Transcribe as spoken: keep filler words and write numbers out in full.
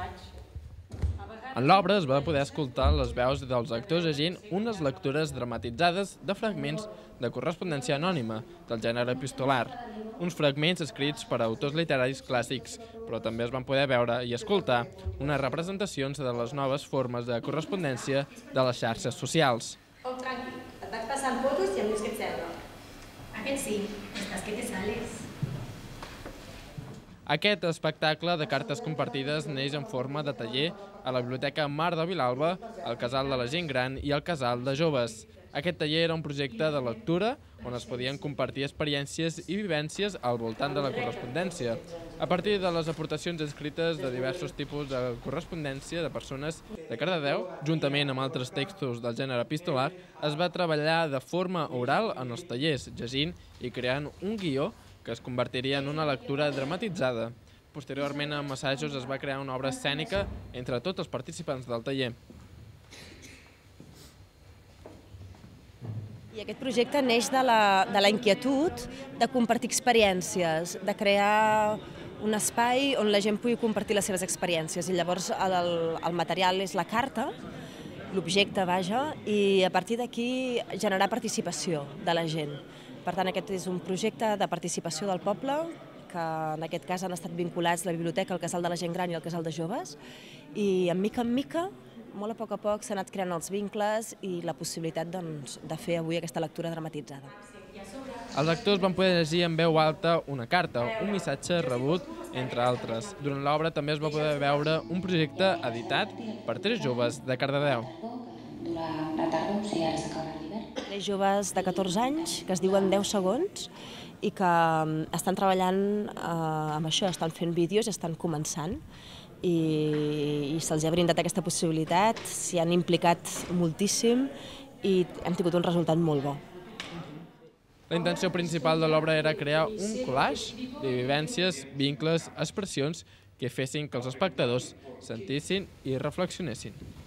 En l'obra es va poder escoltar les veus dels actors llegint unes lectures dramatitzades de fragments de correspondència anònima del gènere epistolar, uns fragments escrits per autors literaris clàssics, però també es van poder veure i escoltar unes representacions de les noves formes de correspondència de les xarxes socials. Oh, tranqui, et vaig passant fotos i em dius què et sembla. Aquest sí, estàs que te sales. Aquest espectacle de cartes compartides neix en forma de taller a la Biblioteca Mar de Vilalba, al Casal de la Gent Gran i al Casal de Joves. Aquest taller era un projecte de lectura on es podien compartir experiències i vivències al voltant de la correspondència. A partir de les aportacions escrites de diversos tipus de correspondència de persones de Cardedeu, juntament amb altres textos del gènere epistolar, es va treballar de forma oral en els tallers, llegint i creant un guió que es convertiria en una lectura dramatitzada. Posteriorment, amb assajos, es va crear una obra escènica entre tots els participants del taller. I aquest projecte neix de la, de la inquietud de compartir experiències, de crear un espai on la gent pugui compartir les seves experiències. I llavors el, el material és la carta, l'objecte, vaja, i a partir d'aquí generar participació de la gent. Per tant, aquest és un projecte de participació del poble, que en aquest cas han estat vinculats la biblioteca, el Casal de la Gent Gran i el Casal de Joves, i en mica en mica, molt a poc a poc, s'han anat creant els vincles i la possibilitat doncs, de fer avui aquesta lectura dramatitzada. Els actors van poder llegir en veu alta una carta, un missatge rebut, entre altres. Durant l'obra també es va poder veure un projecte editat per tres joves de Cardedeu. Durant la tarda, o sigui, ara s'acabarà l'hivern. Tres joves de catorze anys, que es diuen deu segons, i que estan treballant eh, amb això, estan fent vídeos, estan començant, i, i se'ls ha brindat aquesta possibilitat, s'hi han implicat moltíssim i hem tingut un resultat molt bo. La intenció principal de l'obra era crear un collage de vivències, vincles, expressions que fessin que els espectadors sentissin i reflexionessin.